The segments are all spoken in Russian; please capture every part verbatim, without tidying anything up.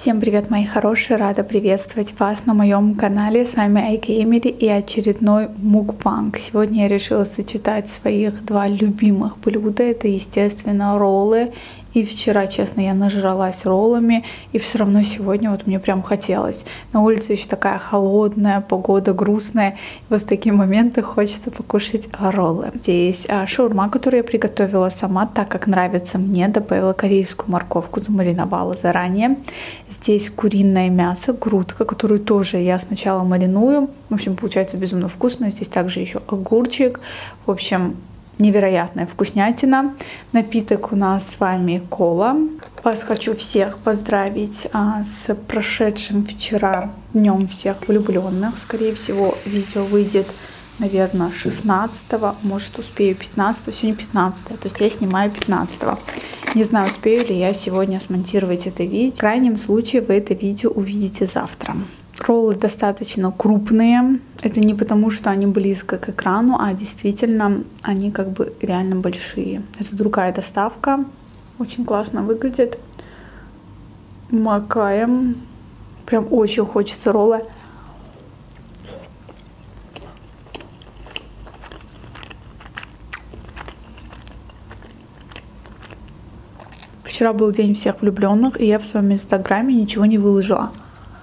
Всем привет, мои хорошие! Рада приветствовать вас на моем канале. С вами Айка Эмили и очередной мукбанг. Сегодня я решила сочетать своих два любимых блюда. Это, естественно, роллы. И вчера, честно, я нажралась роллами, и все равно сегодня вот мне прям хотелось. На улице еще такая холодная, погода грустная. И вот в такие моменты хочется покушать роллы. Здесь шаурма, которую я приготовила сама, так как нравится мне. Добавила корейскую морковку, замариновала заранее. Здесь куриное мясо, грудка, которую тоже я сначала мариную. В общем, получается безумно вкусно. Здесь также еще огурчик. В общем, невероятная вкуснятина. Напиток у нас с вами кола. Вас хочу всех поздравить а, с прошедшим вчера днем всех влюбленных. Скорее всего, видео выйдет, наверное, шестнадцатого, может, успею пятнадцатого. Сегодня пятнадцатое, то есть я снимаю пятнадцатого. Не знаю, успею ли я сегодня смонтировать это видео. В крайнем случае вы это видео увидите завтра. Роллы достаточно крупные. Это не потому, что они близко к экрану, а действительно они как бы реально большие. Это другая доставка. Очень классно выглядит. Макаем. Прям очень хочется роллы. Вчера был день всех влюбленных, и я в своем инстаграме ничего не выложила.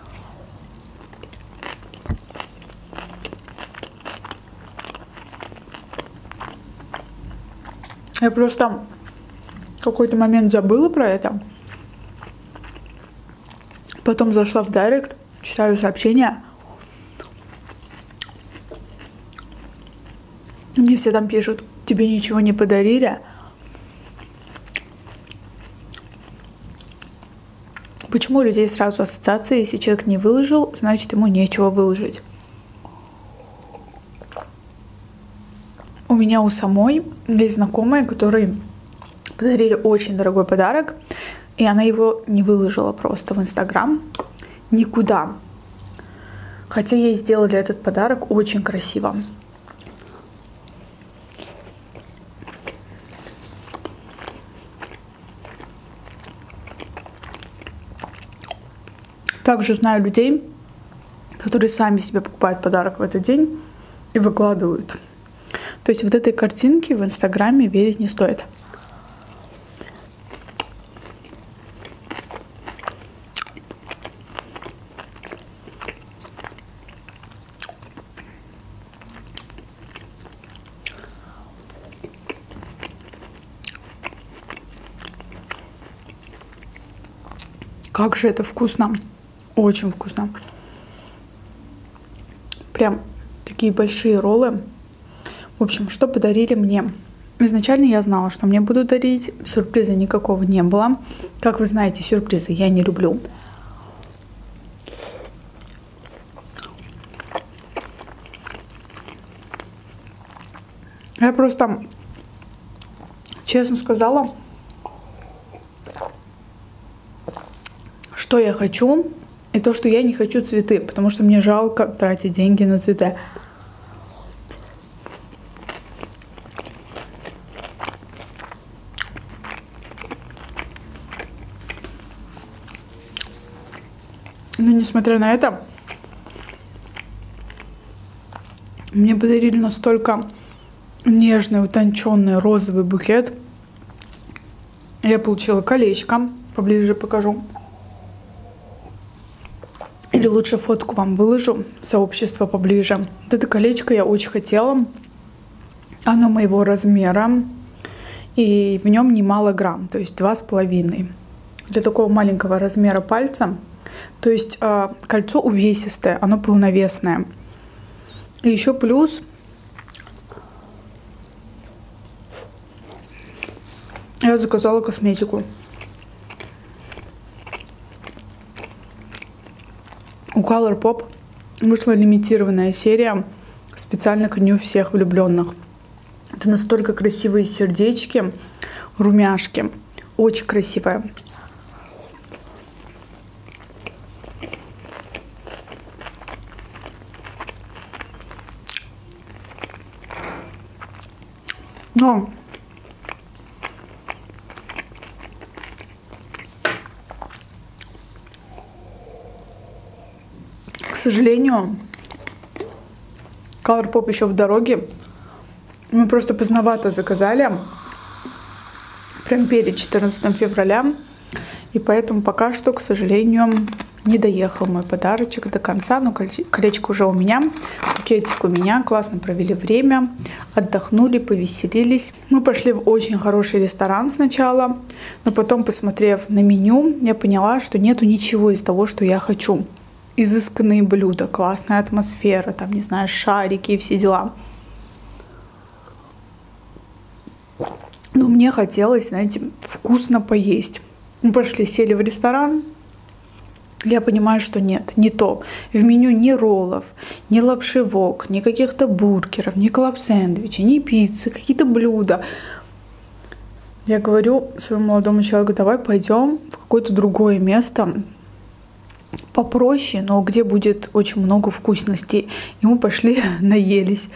Я просто в какой-то момент забыла про это. Потом зашла в директ, читаю сообщения. Мне все там пишут: тебе ничего не подарили. Почему у людей сразу ассоциация, если человек не выложил, значит ему нечего выложить? У меня у самой есть знакомые, которые подарили очень дорогой подарок, и она его не выложила просто в Инстаграм никуда. Хотя ей сделали этот подарок очень красиво. Также знаю людей, которые сами себе покупают подарок в этот день и выкладывают. То есть вот этой картинке в Инстаграме верить не стоит. Как же это вкусно! Очень вкусно. Прям такие большие роллы. В общем, что подарили мне? Изначально я знала, что мне будут дарить. Сюрприза никакого не было. Как вы знаете, сюрпризы я не люблю. Я просто, честно сказала, что я хочу, и то, что я не хочу цветы, потому что мне жалко тратить деньги на цветы. Но несмотря на это, мне подарили настолько нежный, утонченный розовый букет. Я получила колечко, поближе покажу. Или лучше фотку вам выложу в сообщество поближе. Вот это колечко я очень хотела. Оно моего размера. И в нем немало грамм, то есть два с половиной. Для такого маленького размера пальца. То есть э, кольцо увесистое, оно полновесное. И еще плюс я заказала косметику. У Colourpop вышла лимитированная серия специально к дню всех влюбленных. Это настолько красивые сердечки, румяшки. Очень красивая. Но сожалению, Colourpop еще в дороге. Мы просто поздновато заказали. Прям перед четырнадцатым февраля. И поэтому пока что, к сожалению, не доехал мой подарочек до конца. Но колечко уже у меня, букетик у меня. Классно провели время, отдохнули, повеселились. Мы пошли в очень хороший ресторан сначала. Но потом, посмотрев на меню, я поняла, что нету ничего из того, что я хочу. Изысканные блюда, классная атмосфера, там, не знаю, шарики и все дела. Но мне хотелось, знаете, вкусно поесть. Мы пошли, сели в ресторан. Я понимаю, что нет, не то. В меню ни роллов, ни лапши вок, ни каких-то бургеров, ни клаб-сэндвичей, ни пиццы, какие-то блюда. Я говорю своему молодому человеку: давай пойдем в какое-то другое место, попроще, но где будет очень много вкусностей. И мы пошли, наелись.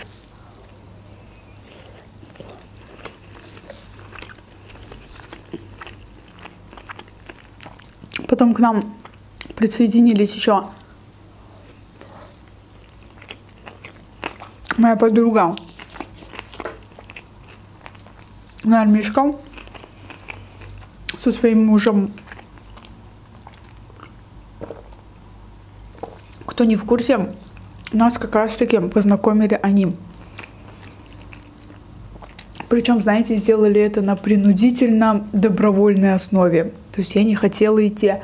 Потом к нам присоединились еще моя подруга Нормишка со своим мужем. Кто не в курсе, нас как раз таки познакомили они. Причем, знаете, сделали это на принудительно добровольной основе. То есть я не хотела идти.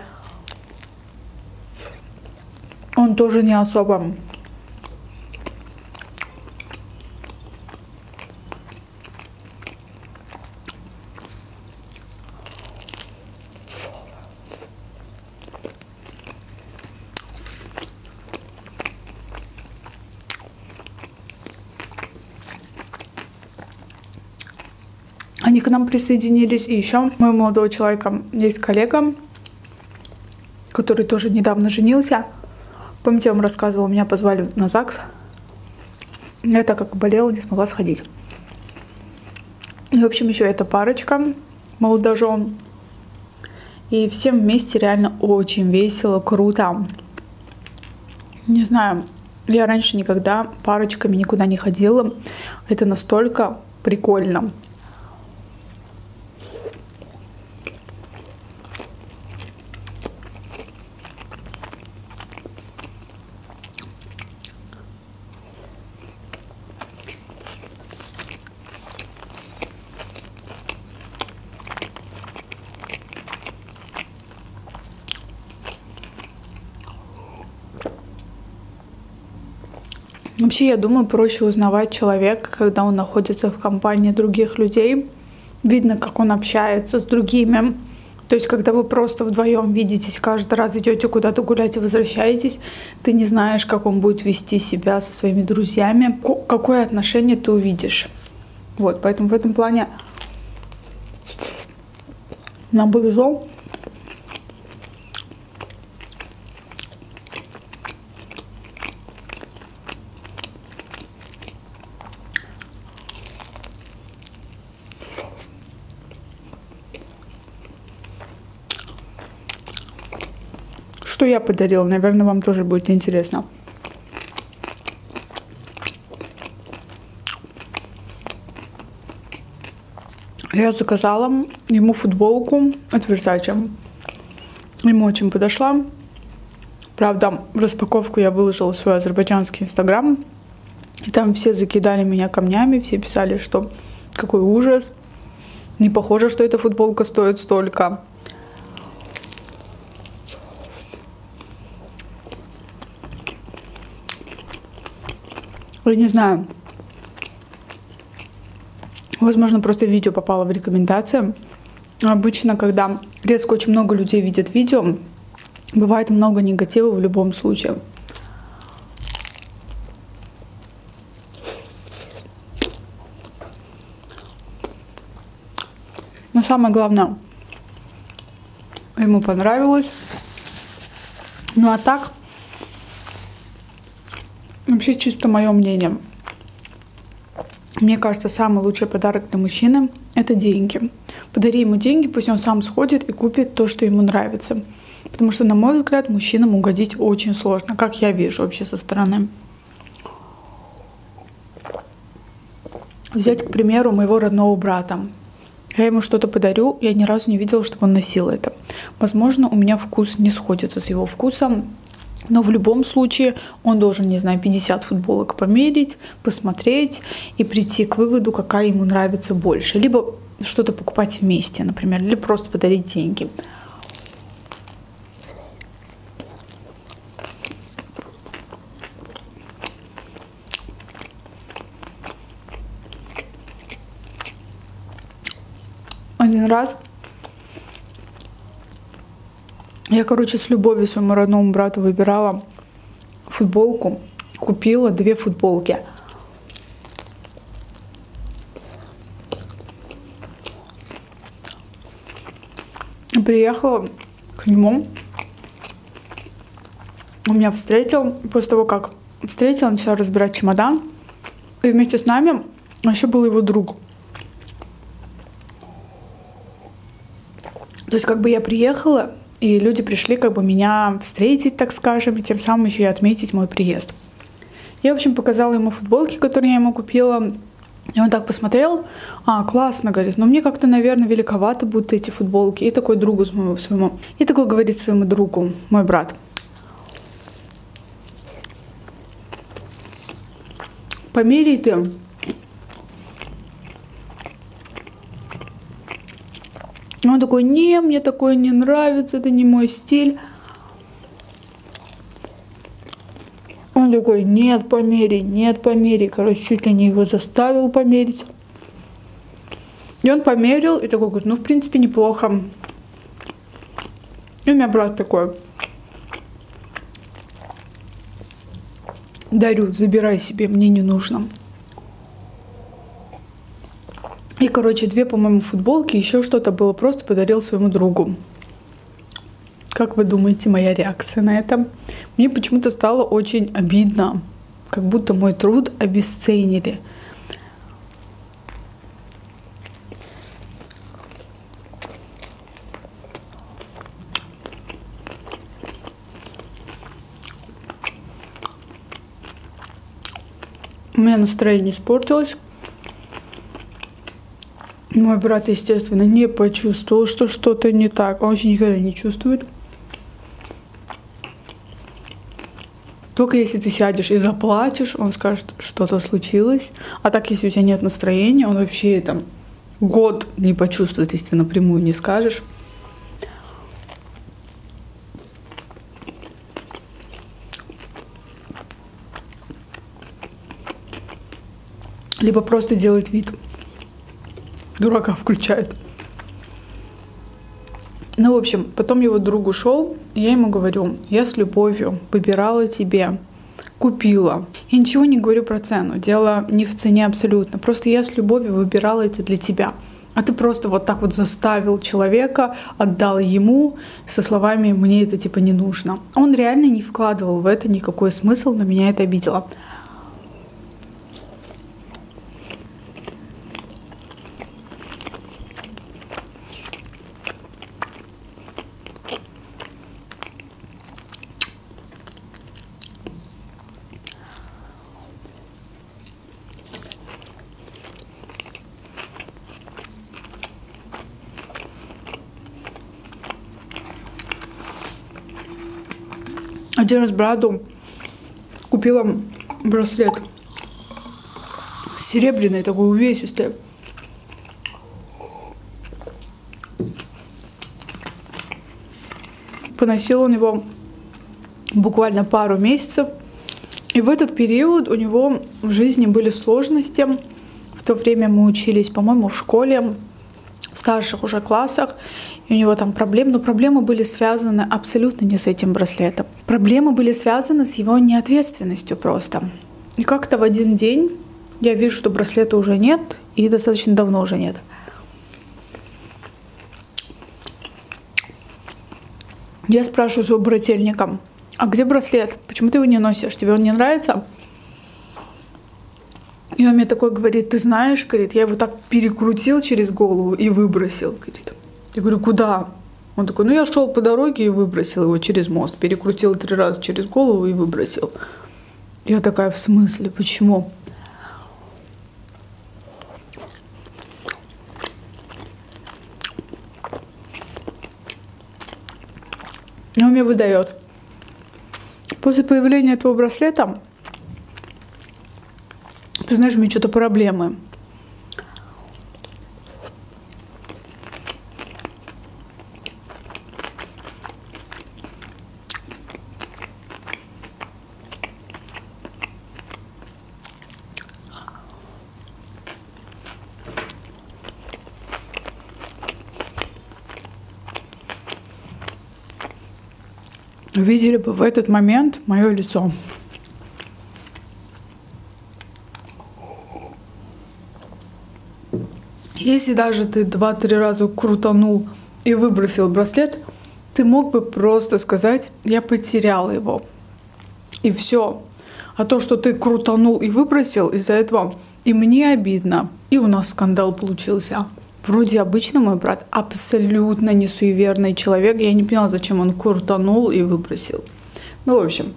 Он тоже не особо. Они к нам присоединились. И еще у моего молодого человека есть коллега, который тоже недавно женился. Помните, я вам рассказывала, меня позвали на ЗАГС. Я, так как болела, не смогла сходить. И, в общем, еще эта парочка, молодожен. И всем вместе реально очень весело, круто. Не знаю, я раньше никогда парочками никуда не ходила. Это настолько прикольно. Вообще, я думаю, проще узнавать человека, когда он находится в компании других людей. Видно, как он общается с другими. То есть, когда вы просто вдвоем видитесь, каждый раз идете куда-то гулять и возвращаетесь, ты не знаешь, как он будет вести себя со своими друзьями, какое отношение ты увидишь. Вот, поэтому в этом плане нам повезло. Что я подарила, наверное, вам тоже будет интересно. Я заказала ему футболку от Versace. Ему очень подошла. Правда, в распаковку я выложила свой азербайджанский инстаграм. И там все закидали меня камнями, все писали, что какой ужас. Не похоже, что эта футболка стоит столько. Я не знаю. Возможно, просто видео попало в рекомендации. Обычно, когда резко очень много людей видят видео, бывает много негатива в любом случае. Но самое главное, ему понравилось. Ну а так, вообще чисто мое мнение. Мне кажется, самый лучший подарок для мужчины – это деньги. Подари ему деньги, пусть он сам сходит и купит то, что ему нравится. Потому что, на мой взгляд, мужчинам угодить очень сложно, как я вижу вообще со стороны. Взять, к примеру, моего родного брата. Я ему что-то подарю, я ни разу не видела, чтобы он носил это. Возможно, у меня вкус не сходится с его вкусом, но в любом случае он должен, не знаю, пятьдесят футболок померить, посмотреть и прийти к выводу, какая ему нравится больше. Либо что-то покупать вместе, например, или просто подарить деньги. Один раз я, короче, с любовью своему родному брату выбирала футболку, купила две футболки. Приехала к нему, он меня встретил, после того, как встретил, начал разбирать чемодан, и вместе с нами еще был его друг. То есть как бы я приехала, и люди пришли как бы меня встретить, так скажем, и тем самым еще и отметить мой приезд. Я, в общем, показала ему футболки, которые я ему купила. И он так посмотрел, а, классно, говорит, но мне как-то, наверное, великовато будут эти футболки. И такой другу своему, своему, и такой говорит своему другу, мой брат: померяй ты. Он такой: не, мне такое не нравится, это не мой стиль. Он такой: нет, померяй, нет, померяй. Короче, чуть ли не его заставил померить. И он померил, и такой говорит: ну, в принципе, неплохо. И у меня брат такой: дарю, забирай себе, мне не нужно. И, короче, две, по-моему, футболки, еще что-то было, просто подарил своему другу. Как вы думаете, моя реакция на это? Мне почему-то стало очень обидно, как будто мой труд обесценили. У меня настроение испортилось. Мой брат, естественно, не почувствовал, что что-то не так. Он вообще никогда не чувствует. Только если ты сядешь и заплачешь, он скажет, что-то случилось. А так, если у тебя нет настроения, он вообще там год не почувствует, если ты напрямую не скажешь. Либо просто делает вид. Дурака включает. Ну, в общем, потом его друг ушел, и я ему говорю: я с любовью выбирала тебе, купила. Я ничего не говорю про цену, дело не в цене абсолютно. Просто я с любовью выбирала это для тебя. А ты просто вот так вот заставил человека, отдал ему со словами: мне это типа не нужно. Он реально не вкладывал в это никакой смысл, но меня это обидело. Один раз брату купила браслет серебряный, такой увесистый. Поносил он его буквально пару месяцев. И в этот период у него в жизни были сложности. В то время мы учились, по-моему, в школе, в старших уже классах. И у него там проблемы, но проблемы были связаны абсолютно не с этим браслетом. Проблемы были связаны с его неответственностью просто. И как-то в один день я вижу, что браслета уже нет, и достаточно давно уже нет. Я спрашиваю своего брательника: а где браслет? Почему ты его не носишь? Тебе он не нравится? И он мне такой говорит: ты знаешь, говорит, я его так перекрутил через голову и выбросил, говорит. Я говорю: куда? Он такой, ну я шел по дороге и выбросил его через мост. Перекрутил три раза через голову и выбросил. Я такая, в смысле, почему? И он мне выдает. После появления этого браслета, ты знаешь, у меня что-то проблемы. Видели бы в этот момент мое лицо. Если даже ты два-три раза крутанул и выбросил браслет, ты мог бы просто сказать, я потерял его. И все. А то, что ты крутанул и выбросил, из-за этого и мне обидно, и у нас скандал получился. Вроде обычно мой брат абсолютно не суеверный человек. Я не поняла, зачем он крутанул и выбросил. Ну, в общем.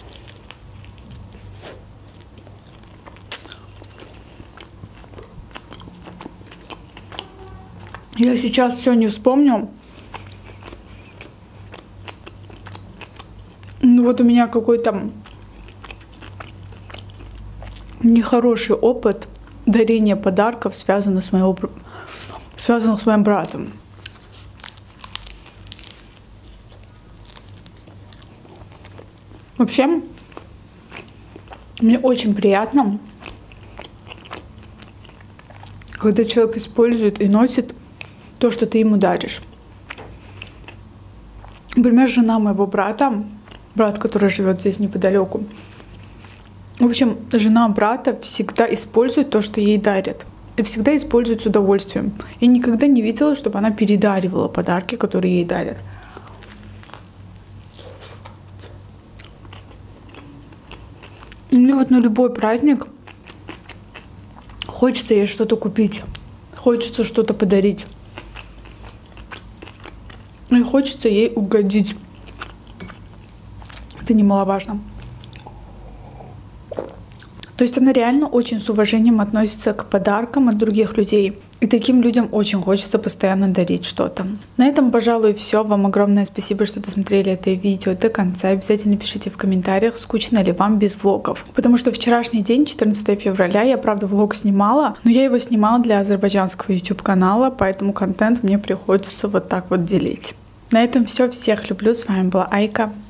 Я сейчас все не вспомню. Ну, вот у меня какой-то нехороший опыт дарения подарков, связанный с моего связанных с моим братом. Вообще, мне очень приятно, когда человек использует и носит то, что ты ему даришь. Например, жена моего брата, брат, который живет здесь неподалеку. В общем, жена брата всегда использует то, что ей дарят. И всегда использует с удовольствием. Я никогда не видела, чтобы она передаривала подарки, которые ей дарят. Мне вот на любой праздник хочется ей что-то купить. Хочется что-то подарить. И хочется ей угодить. Это немаловажно. То есть она реально очень с уважением относится к подаркам от других людей. И таким людям очень хочется постоянно дарить что-то. На этом, пожалуй, все. Вам огромное спасибо, что досмотрели это видео до конца. Обязательно пишите в комментариях, скучно ли вам без влогов. Потому что вчерашний день, четырнадцатое февраля, я, правда, влог снимала, но я его снимала для азербайджанского YouTube-канала, поэтому контент мне приходится вот так вот делить. На этом все. Всех люблю. С вами была Айка.